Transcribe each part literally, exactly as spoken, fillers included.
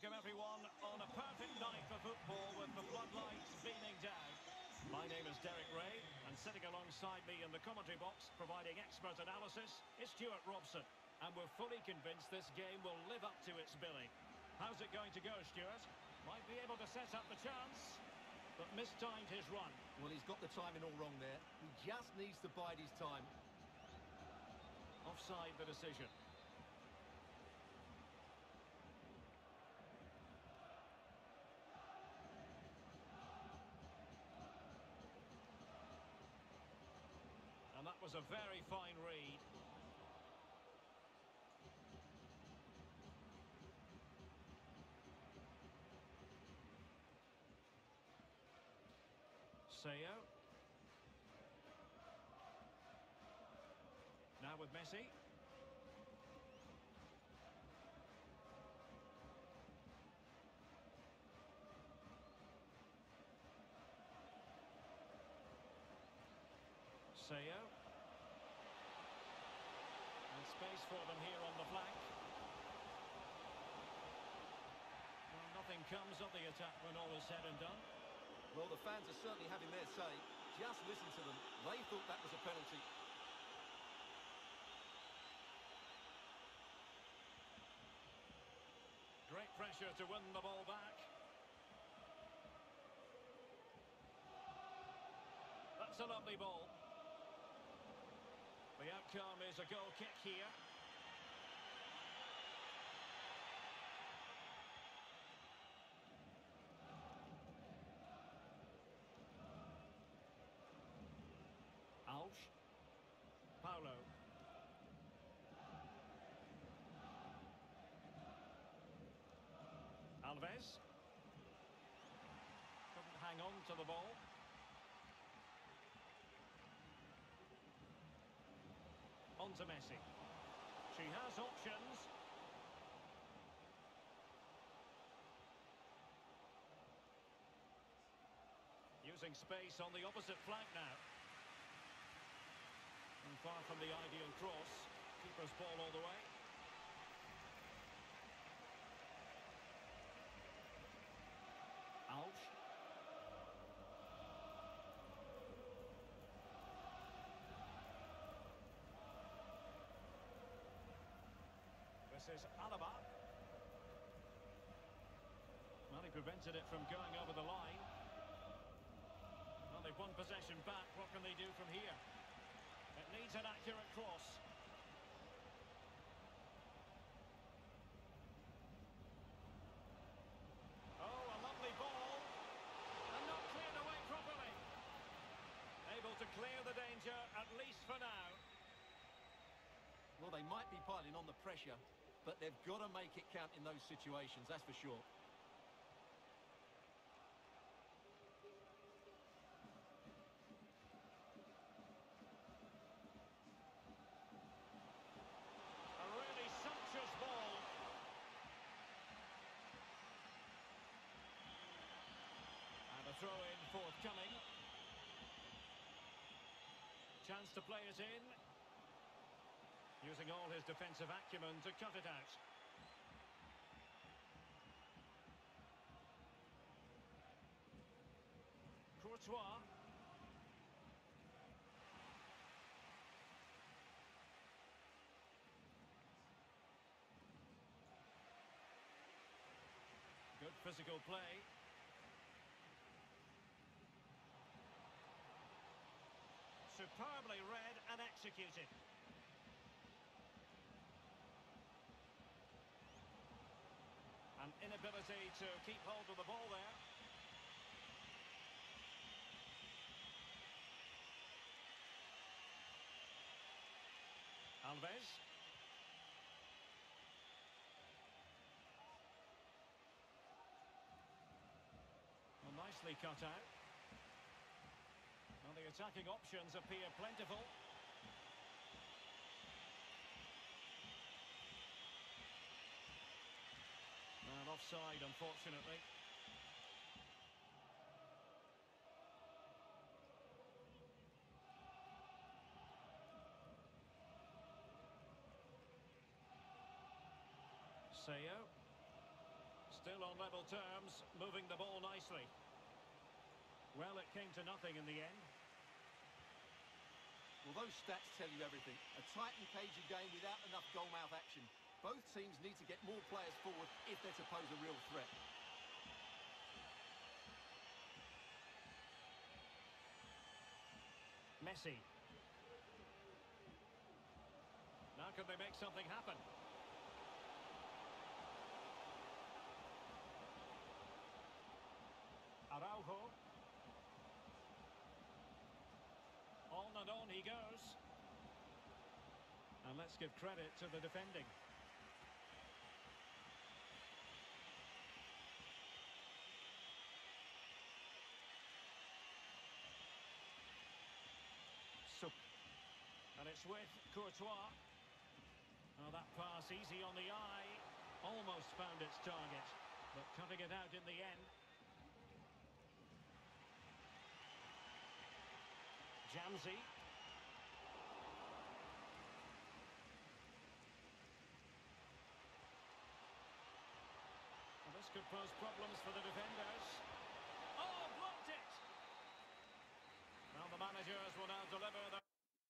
welcome everyone on a perfect night for football with the floodlights beaming down. My name is Derek Ray, and sitting alongside me in the commentary box, providing expert analysis, is Stuart Robson. And we're fully convinced this game will live up to its billing. How's it going to go, Stuart? Might be able to set up the chance, but mistimed his run. Well, he's got the timing all wrong there. He just needs to bide his time. Offside the decision. And that was a very fine read. Seo. Now with Messi. Seo. And space for them here on the flank. Well, nothing comes of the attack when all is said and done. Well, the fans are certainly having their say. Just listen to them. They thought that was a penalty. Great pressure to win the ball back. That's a lovely ball. The outcome is a goal kick here. Alves. Paulo. Alves. Couldn't hang on to the ball. On to Messi. She has options. Using space on the opposite flank now. And far from the ideal cross. Keeper's ball all the way. Alves. This is Alaba. Well, he prevented it from going over the line. Well, they've won possession back. What can they do from here? It needs an accurate cross. Oh, a lovely ball. And not cleared away properly. Able to clear the danger, at least for now. Well, they might be piling on the pressure, but they've got to make it count in those situations, that's for sure. A really sumptuous ball. And a throw-in forthcoming. Chance to play it in. Using all his defensive acumen to cut it out. Courtois. Good physical play. Superbly read and executed. An inability to keep hold of the ball there. Alves. Well, nicely cut out. Well, the attacking options appear plentiful. And offside, unfortunately. Seo. Still on level terms, moving the ball nicely. Well, it came to nothing in the end. Well, those stats tell you everything. A tight and cagey game without enough goal-mouth action. Both teams need to get more players forward if they're to pose a real threat. Messi. Now can they make something happen? Araujo. On and on he goes. And let's give credit to the defending. So, and it's with Courtois. Oh, that pass easy on the eye. Almost found its target, but cutting it out in the end. Jamzi. Well, this could pose problems for the defenders. Oh, blocked it! Well, the managers will now deliver their...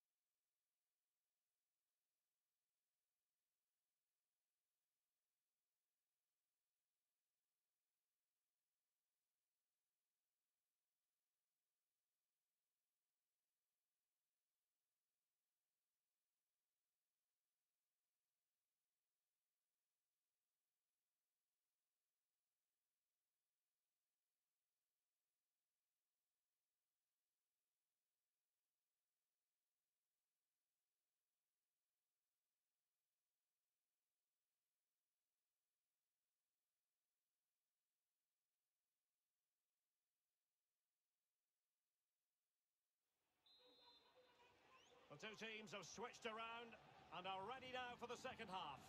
The two teams have switched around and are ready now for the second half.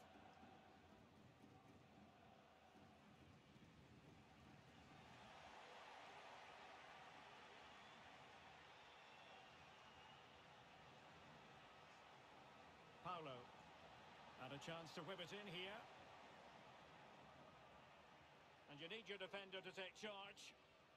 Paulo. And a chance to whip it in here. And you need your defender to take charge.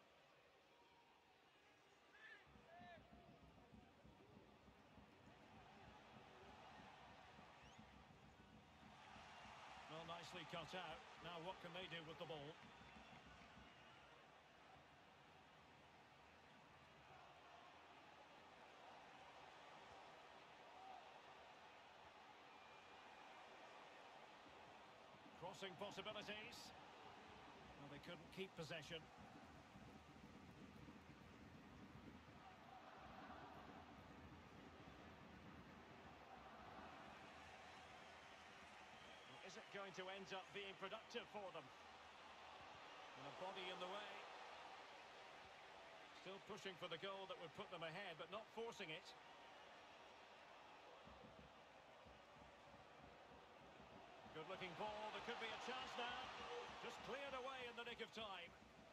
Well, nicely cut out. Now what can they do with the ball? Crossing possibilities. Well, they couldn't keep possession. Is it going to end up being productive for them? And a body in the way. Still pushing for the goal that would put them ahead, but not forcing it. Good-looking ball. There could be a chance now. Just cleared away in the nick of time.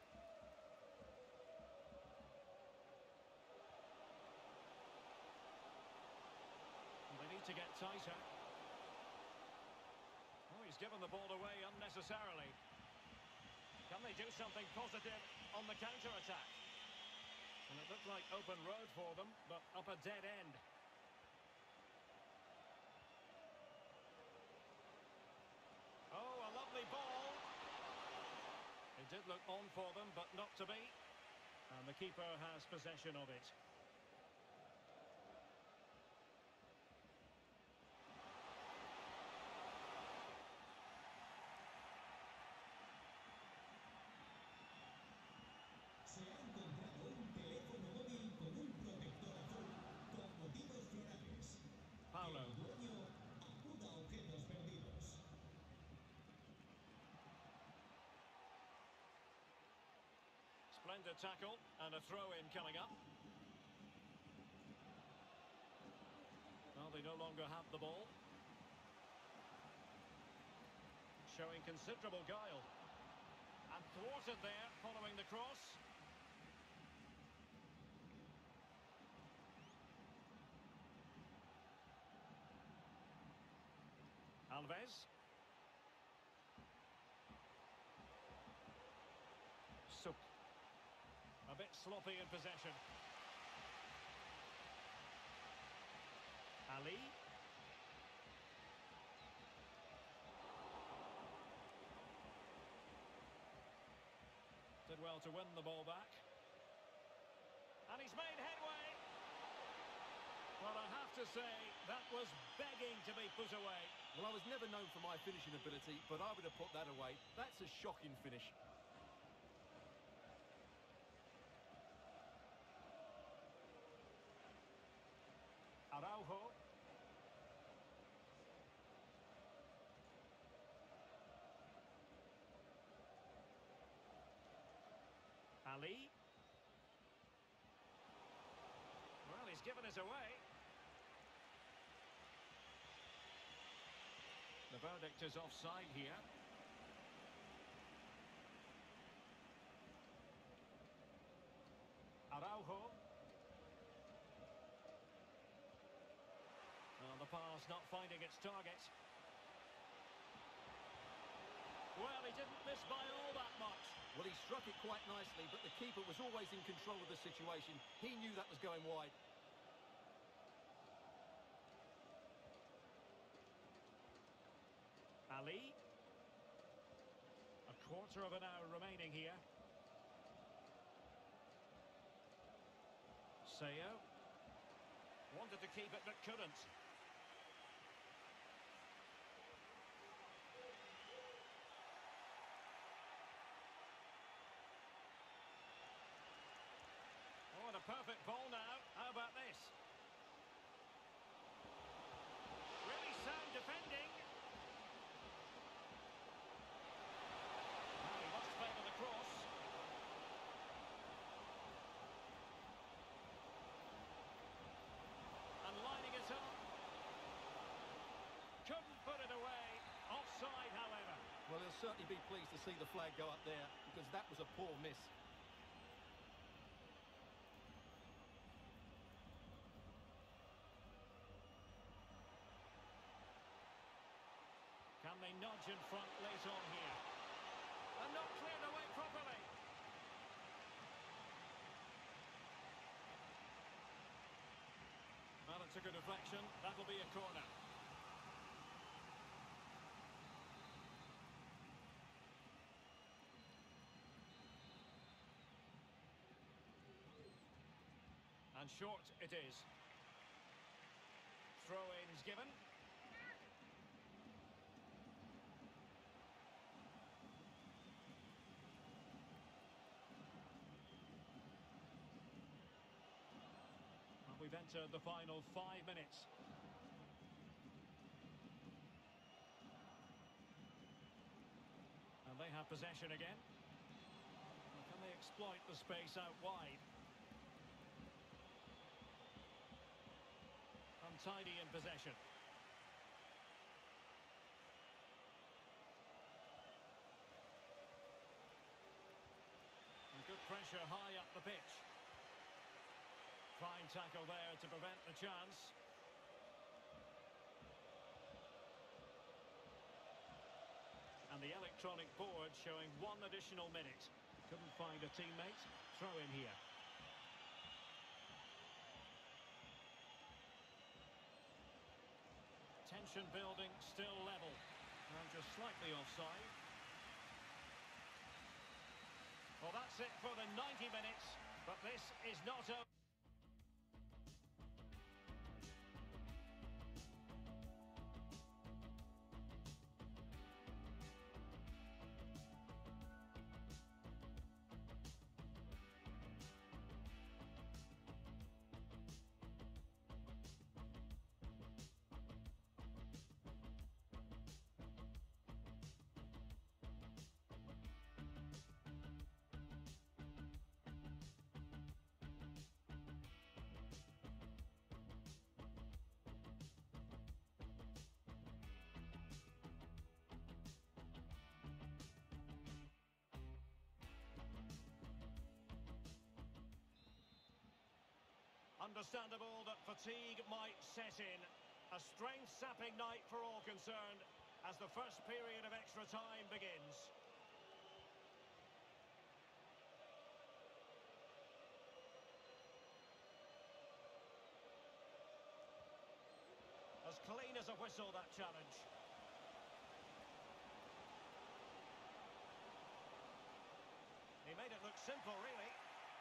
And they need to get tighter. Oh, he's given the ball away unnecessarily. Can they do something positive on the counter-attack? And it looked like open road for them, but up a dead end. Oh, a lovely ball. It did look on for them, but not to be. And the keeper has possession of it. Se ha encontrado un teléfono móvil con un protector azul con motivos florales. Paulo. El dueño acuda a objetos perdidos. Splendid tackle and a throw-in coming up. Well, they no longer have the ball. Showing considerable guile. And thwarted there following the cross. Alves. Suk. A bit sloppy in possession. Ali. Did well to win the ball back. And he's made headway. Well, I have to say, that was begging to be put away. Well, I was never known for my finishing ability, but I would have put that away. That's a shocking finish. Araujo. Ali. Well, he's given us away. The verdict is offside here. Araujo. Well, the pass not finding its target. Well, he didn't miss by all that much. Well, he struck it quite nicely, but the keeper was always in control of the situation. He knew that was going wide. Ali. A quarter of an hour remaining here. Seo. Wanted to keep it, but couldn't. Oh, and a perfect ball now. How about this? Really sound defending. Now he must favour the cross. And lining it up. Couldn't put it away. Offside, however. Well, he'll certainly be pleased to see the flag go up there, because that was a poor miss. Can they nudge in front late on here? And not cleared away properly. Well, it's a good deflection. That'll be a corner. And short it is. Throw-ins given. We've entered the final five minutes. And they have possession again. Well, can they exploit the space out wide? Untidy in possession. And good pressure high up the pitch. Fine tackle there to prevent the chance. And the electronic board showing one additional minute. Couldn't find a teammate. Throw in here. Tension building, still level. And just slightly offside. Well, that's it for the ninety minutes. But this is not over. Understandable that fatigue might set in. A strength-sapping night for all concerned as the first period of extra time begins. As clean as a whistle, that challenge. He made it look simple, really.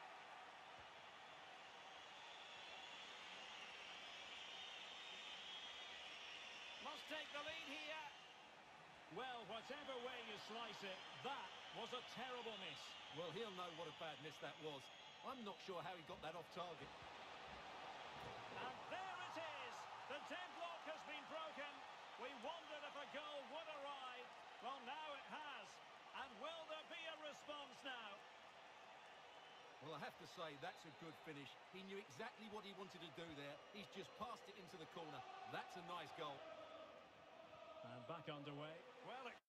Must take the lead here. Well, whatever way you slice it, that was a terrible miss. Well, he'll know what a bad miss that was. I'm not sure how he got that off target. And there it is. The deadlock has been broken. We wondered if a goal would arrive. Well, now it has. And will there be a response now? Well, I have to say, that's a good finish. He knew exactly what he wanted to do there. He's just passed it into the corner. That's a nice goal. And back underway. Well, it